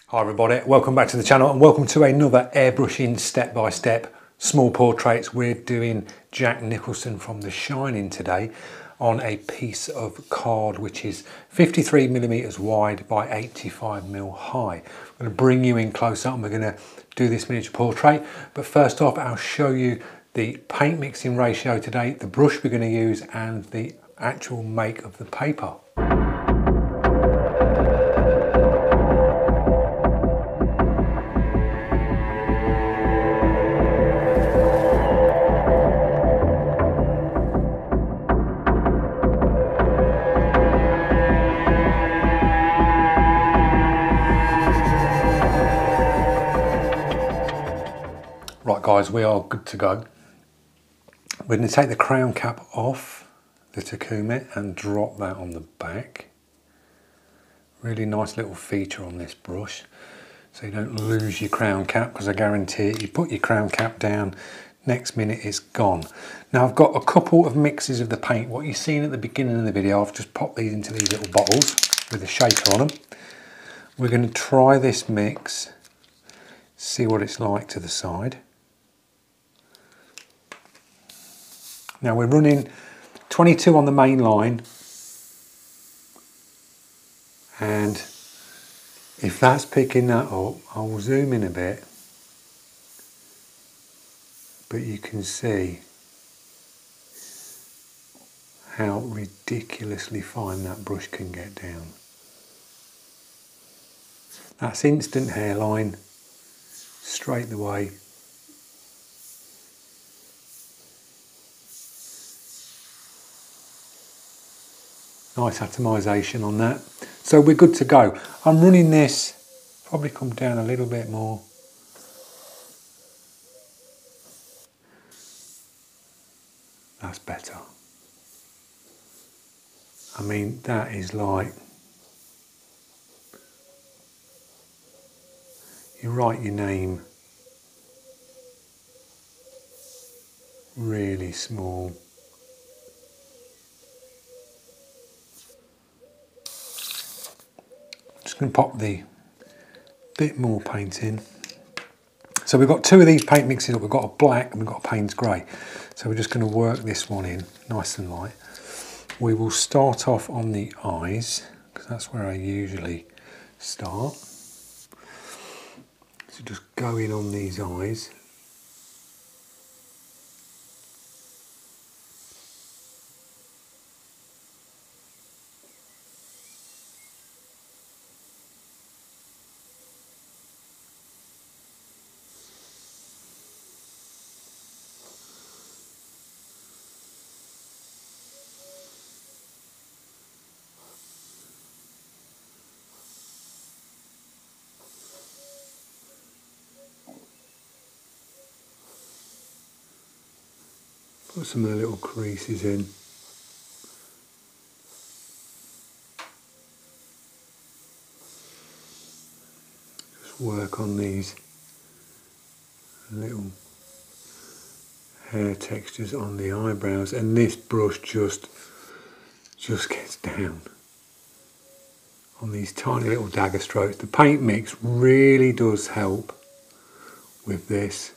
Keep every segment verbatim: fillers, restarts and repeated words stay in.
Hi everybody, welcome back to the channel and welcome to another airbrushing step-by-step small portraits. We're doing Jack Nicholson from The Shining today on a piece of card which is fifty-three millimeters wide by eighty-five mil high. I'm going to bring you in close up and we're going to do this miniature portrait, but first off I'll show you the paint mixing ratio today, the brush we're going to use and the actual make of the paper. Right guys, we are good to go. We're going to take the crown cap off the Takumi and drop that on the back. Really nice little feature on this brush, so you don't lose your crown cap, because I guarantee it, you put your crown cap down, next minute it's gone. Now I've got a couple of mixes of the paint. What you've seen at the beginning of the video, I've just popped these into these little bottles with a shaker on them. We're going to try this mix, see what it's like to the side. Now we're running twenty-two on the main line, and if that's picking that up, I'll zoom in a bit, but you can see how ridiculously fine that brush can get down. That's instant hairline, straight the way. Nice atomisation on that. So we're good to go. I'm running this, probably come down a little bit more. That's better. I mean, that is like, you write your name really small. Just going to pop the bit more paint in. So we've got two of these paint mixes up. We've got a black and we've got a Payne's grey. So we're just going to work this one in nice and light. We will start off on the eyes, because that's where I usually start. So just go in on these eyes. Put some of the little creases in. Just work on these little hair textures on the eyebrows, and this brush just just gets down on these tiny little dagger strokes. The paint mix really does help with this.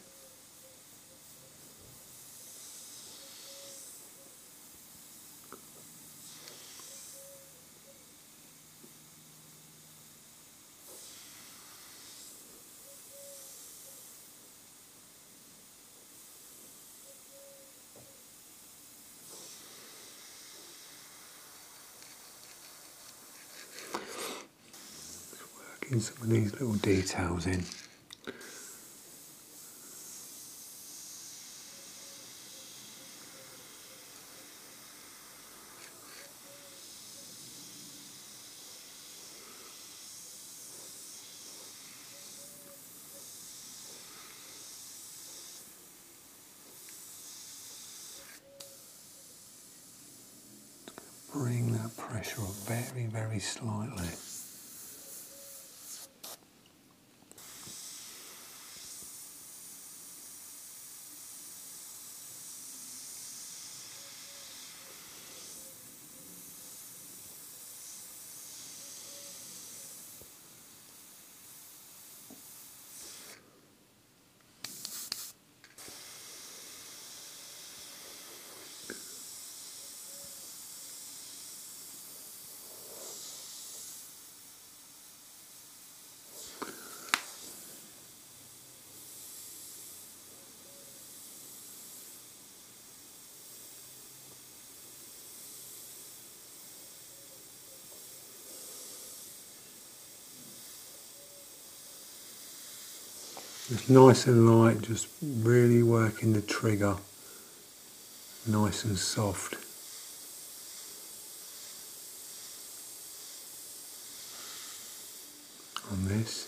Some of these little details in. Bring that pressure up very, very slightly. Just nice and light, just really working the trigger nice and soft. On this.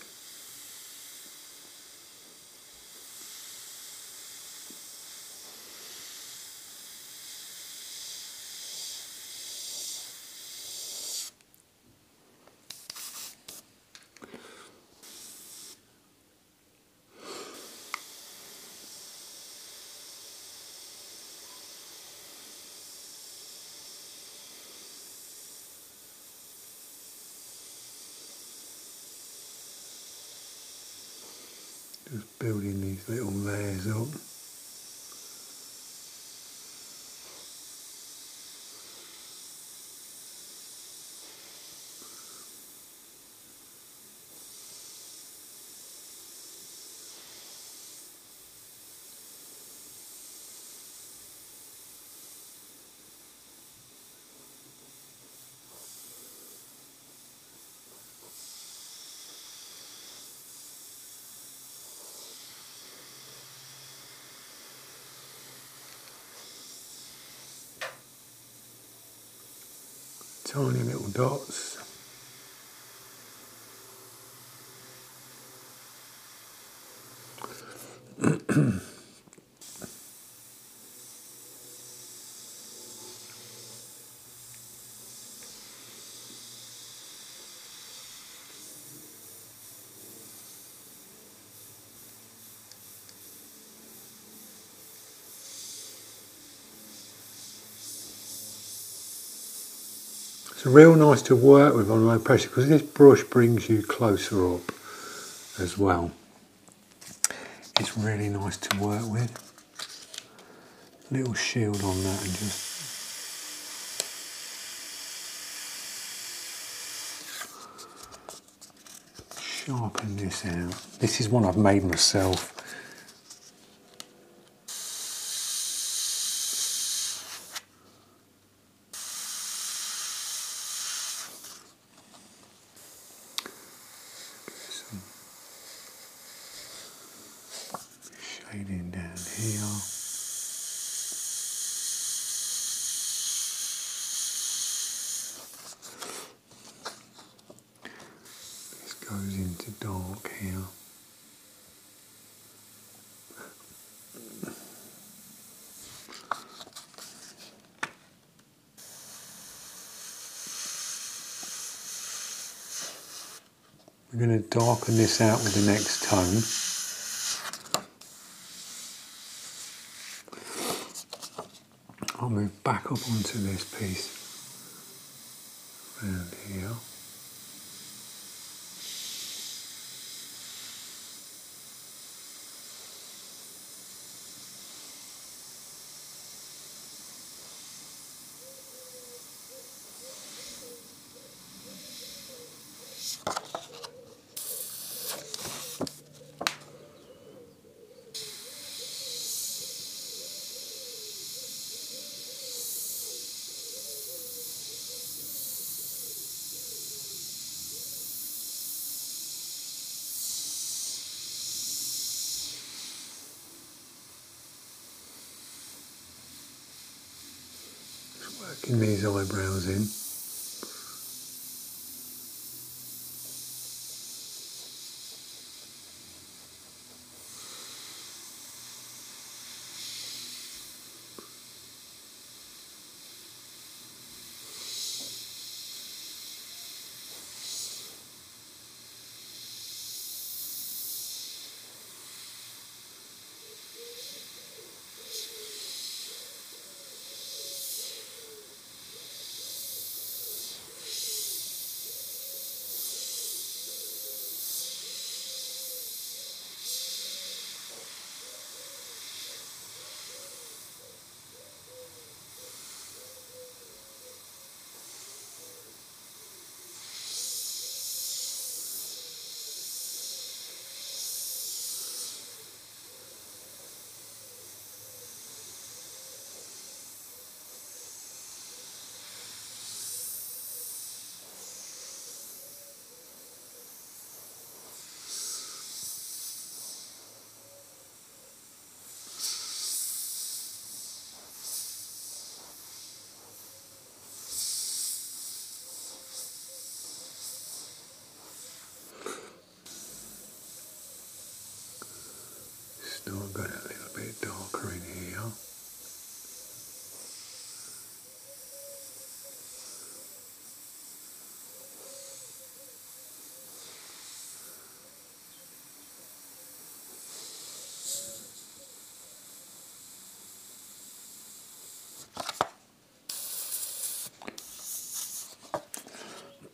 Just building these little layers up. Tiny little dots. It's real nice to work with on low pressure because this brush brings you closer up as well. It's really nice to work with. Little shield on that and just sharpen this out. This is one I've made myself. Shading down here. This goes into dark here. We're going to darken this out with the next tone. I'll move back up onto this piece around here. Working these eyebrows in.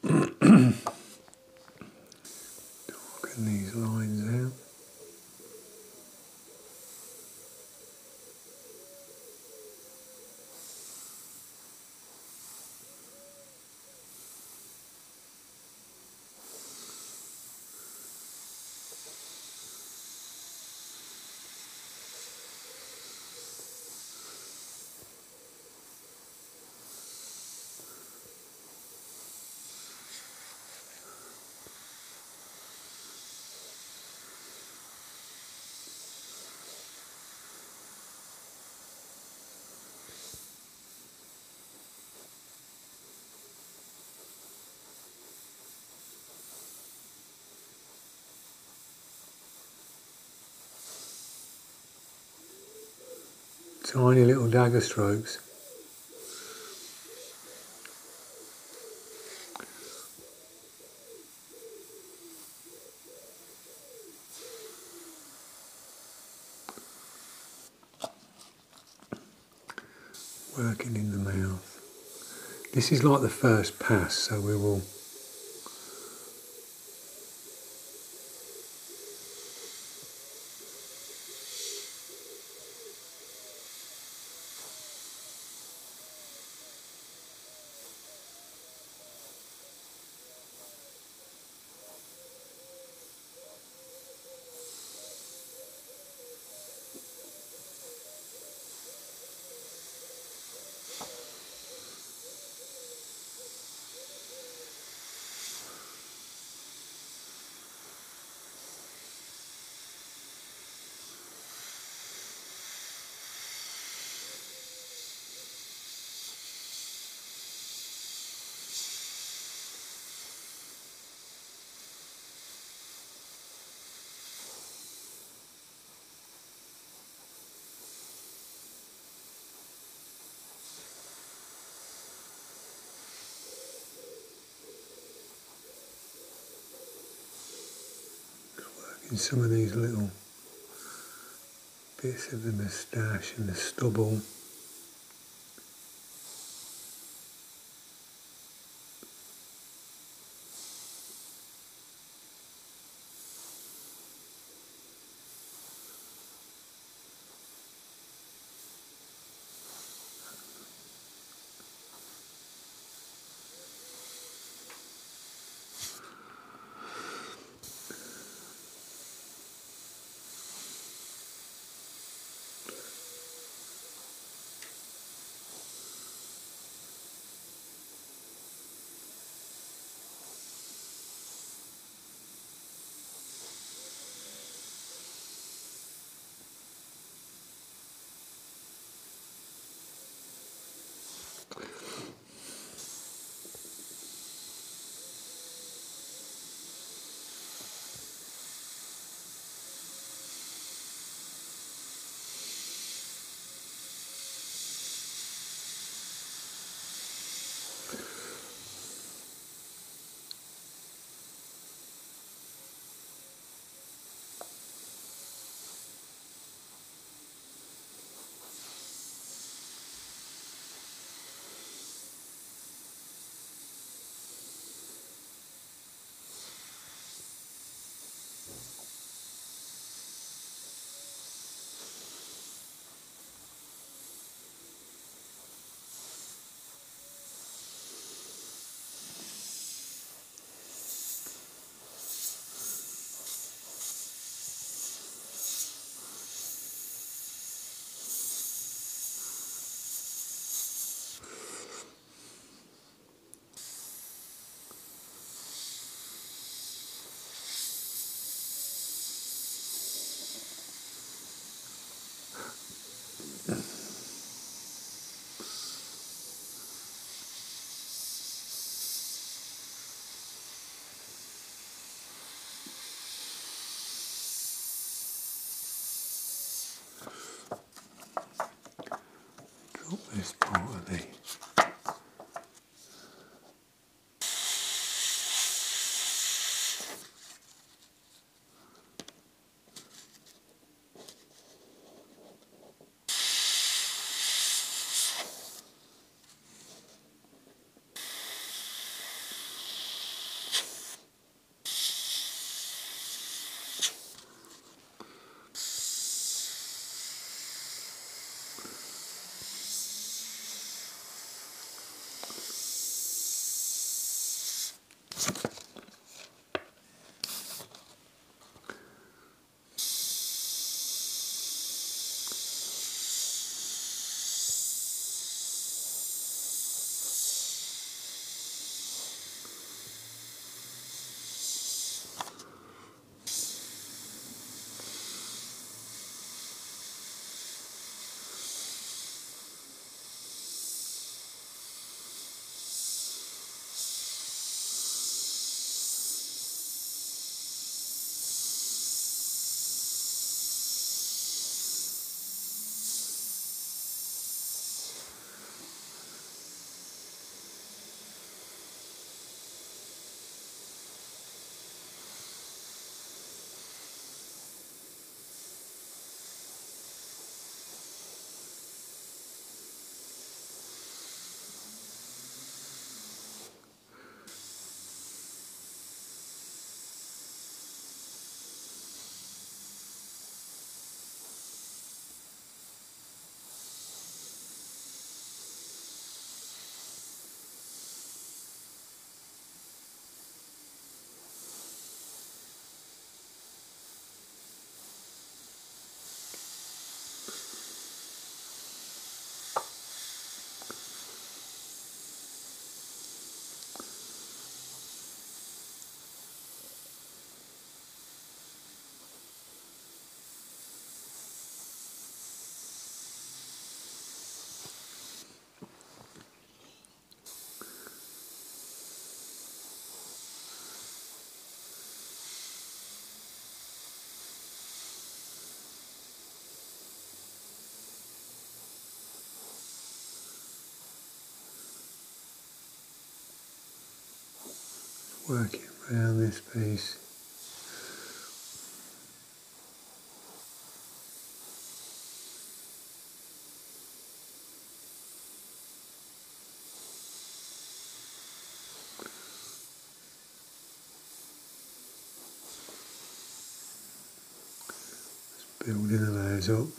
Darken these lines out. Tiny little dagger strokes. Working in the mouth. This is like the first pass, so we will in some of these little bits of the moustache and the stubble. Working around this piece. Just building those up.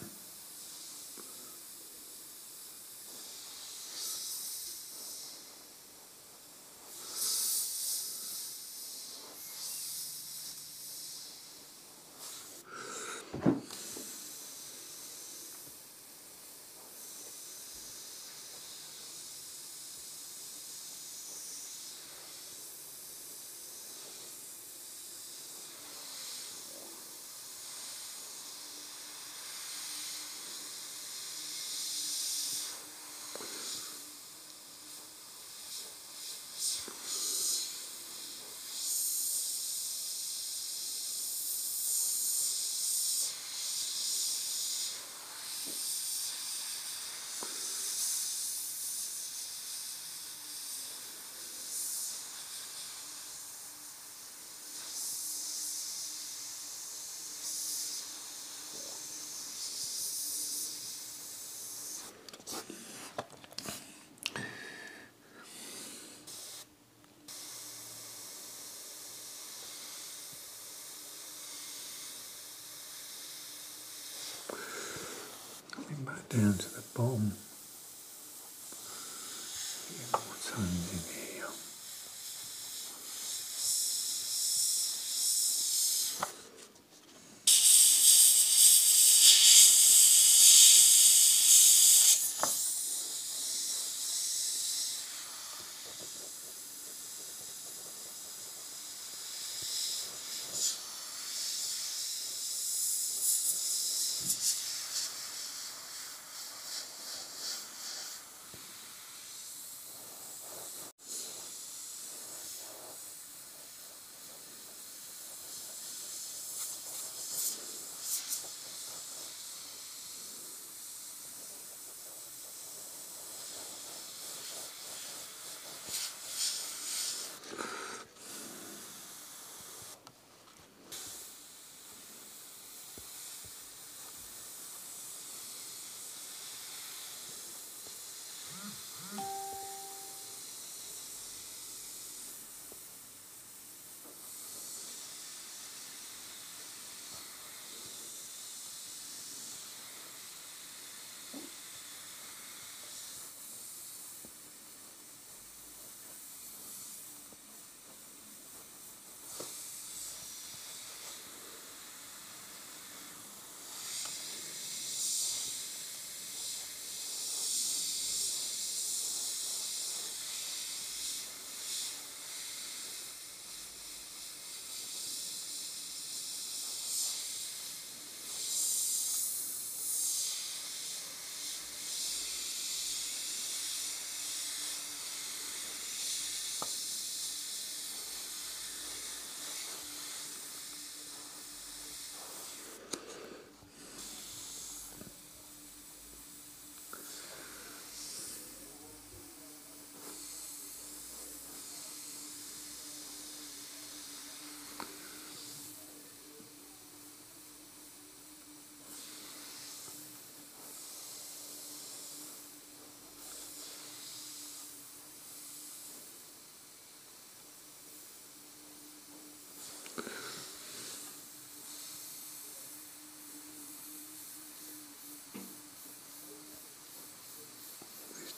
Back down to the bottom. Get more tones in here.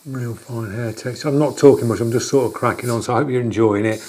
Real fine hair texture. I'm not talking much, I'm just sort of cracking on, so I hope you're enjoying it.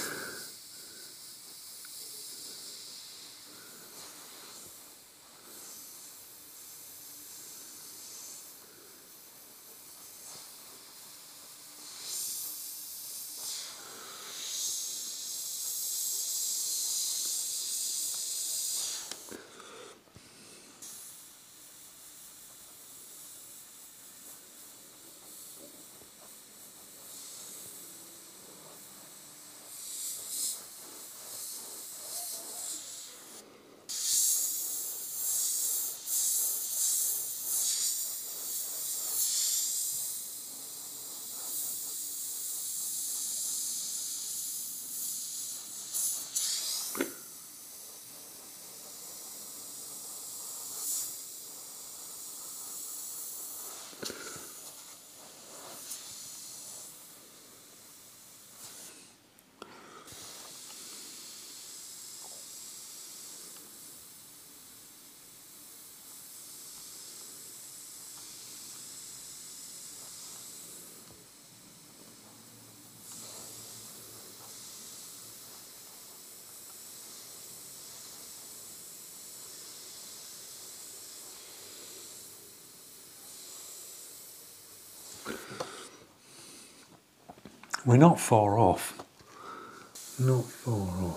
We're not far off. Not far off.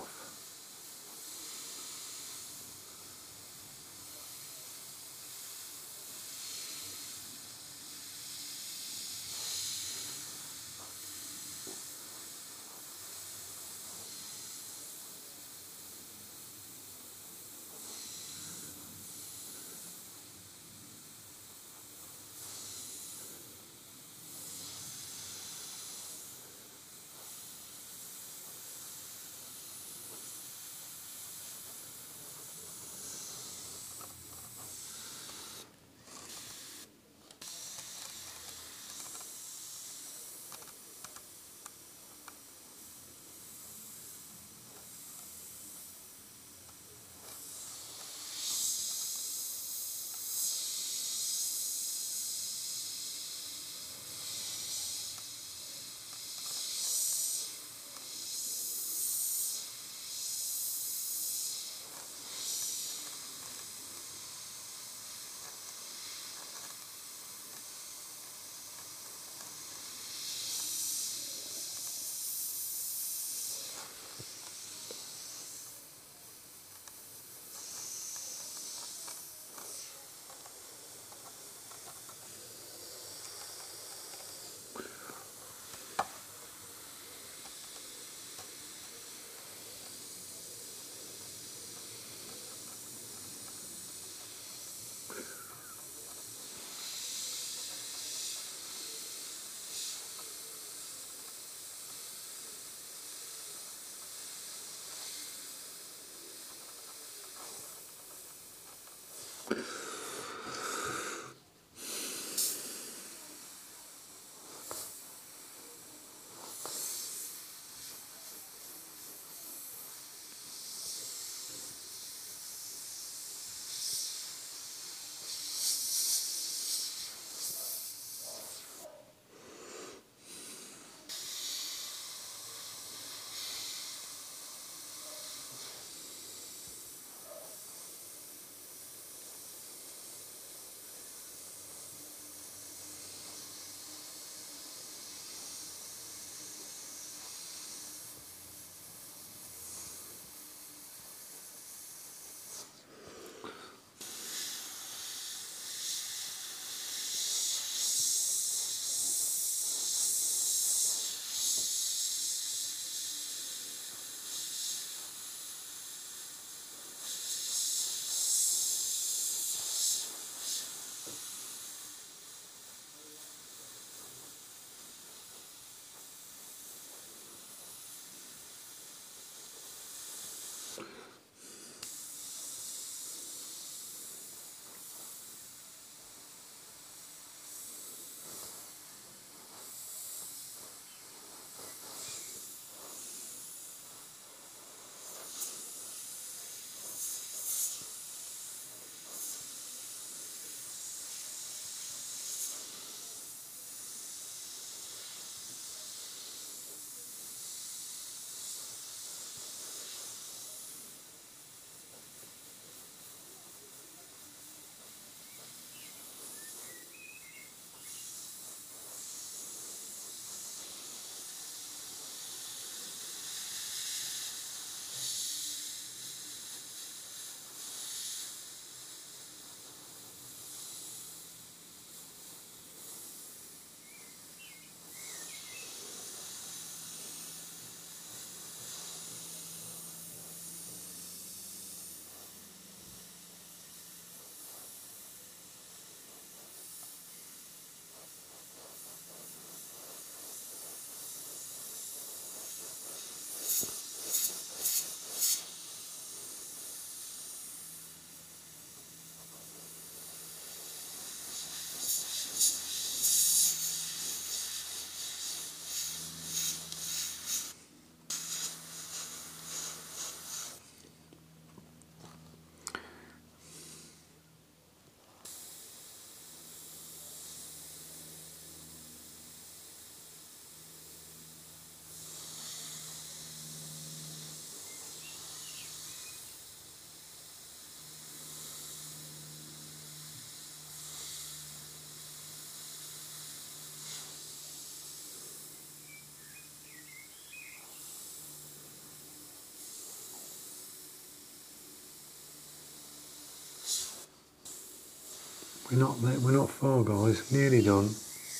We're not there, we're not far, guys. Nearly done.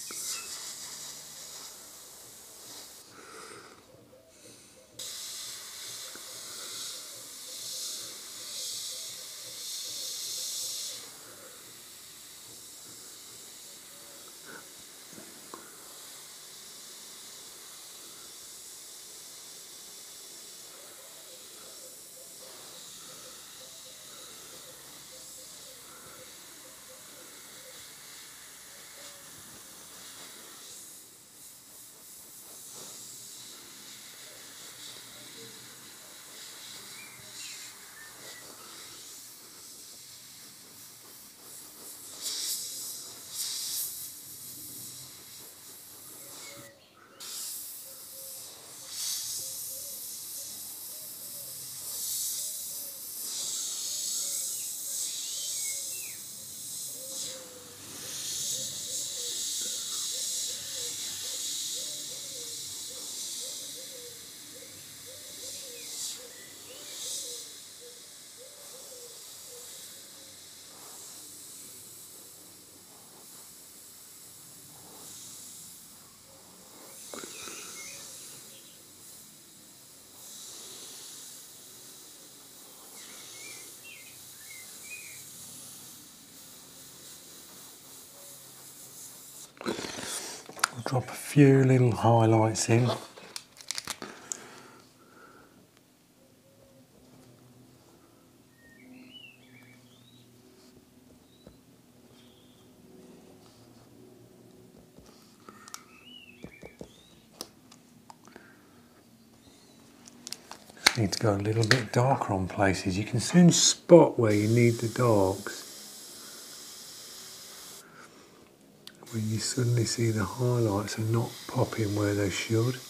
I'll drop a few little highlights in. Need to go a little bit darker on places. You can soon spot where you need the darks when you suddenly see the highlights are not popping where they should.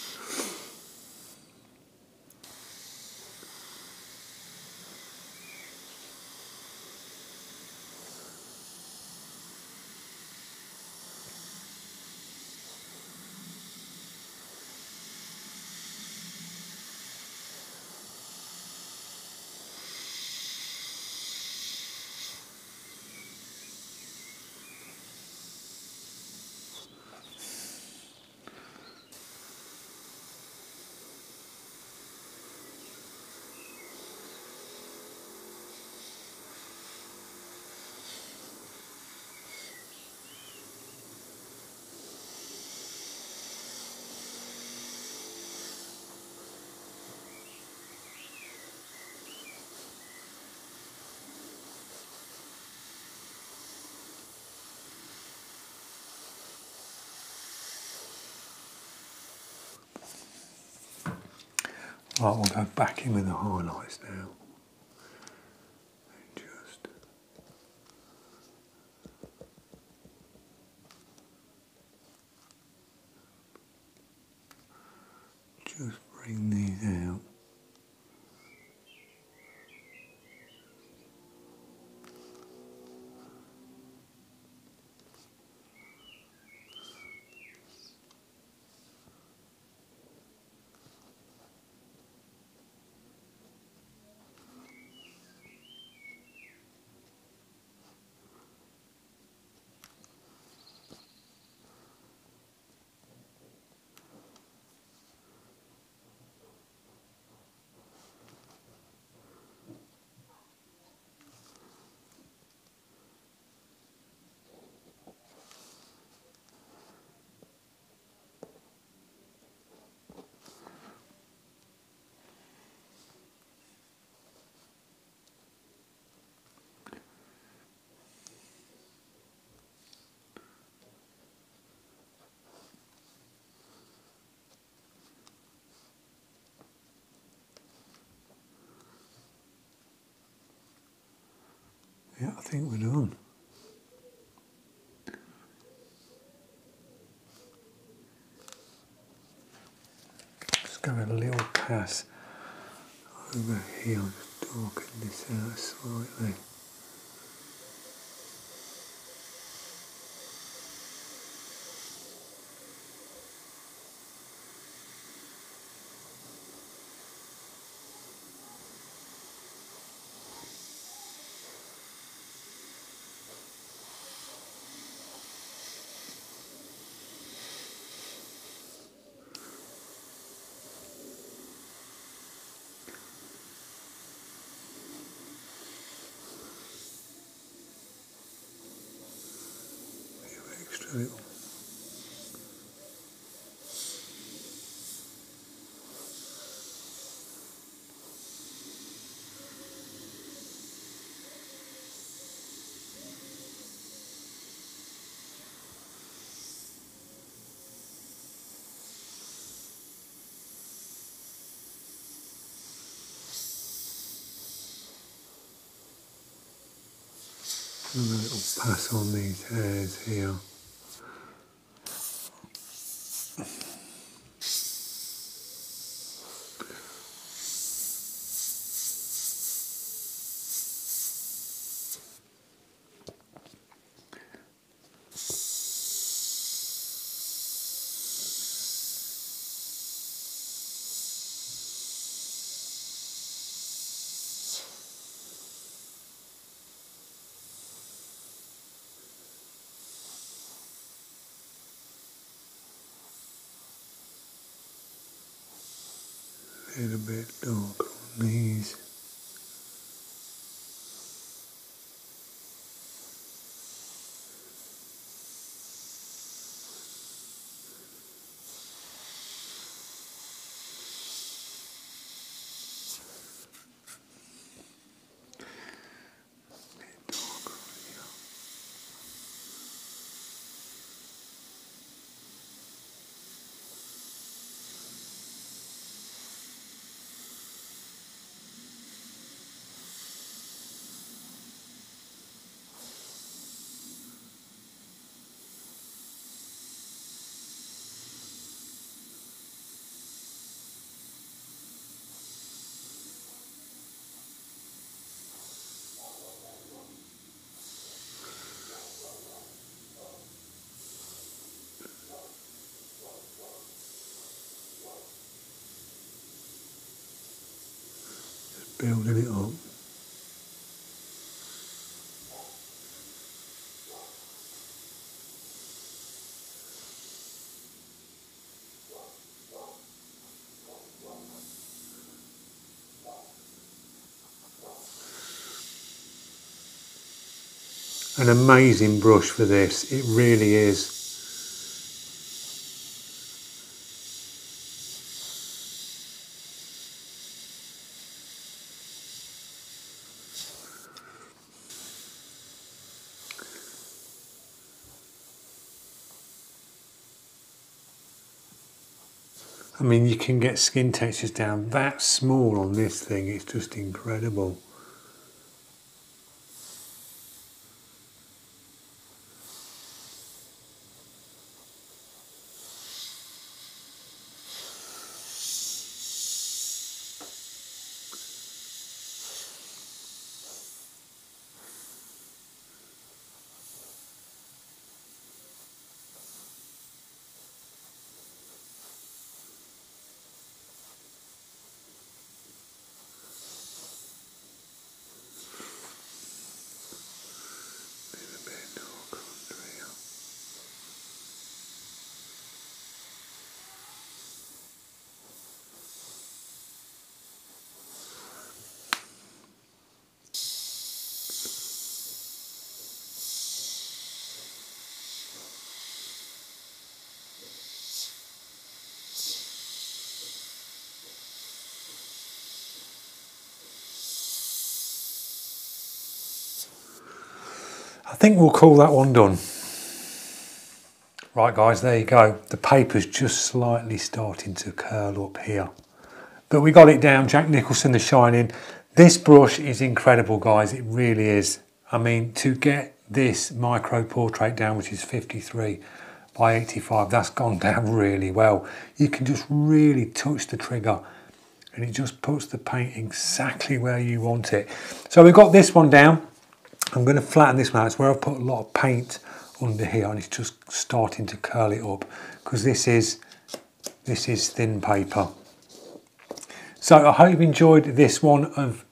Right, we'll go back in with the highlights now. Just just bring these out. Yeah, I think we're done. Just go a little pass over here, just darken this out slightly. And a little pass on these hairs here. A little bit dark on these. Building it up. An amazing brush for this, it really is. I mean, you can get skin textures down that small on this thing, it's just incredible. I think we'll call that one done. Right guys, there you go. The paper's just slightly starting to curl up here. But we got it down, Jack Nicholson, The Shining. This brush is incredible guys, it really is. I mean, to get this micro portrait down, which is fifty-three by eighty-five, that's gone down really well. You can just really touch the trigger and it just puts the paint exactly where you want it. So we've got this one down. I'm going to flatten this one out. It's where I've put a lot of paint under here and it's just starting to curl it up because this is this is thin paper. So I hope you've enjoyed this one of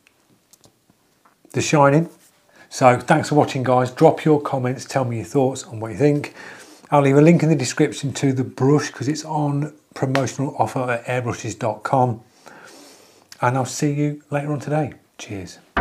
The Shining. So thanks for watching guys. Drop your comments, tell me your thoughts on what you think. I'll leave a link in the description to the brush because it's on promotional offer at airbrushes dot com. And I'll see you later on today. Cheers.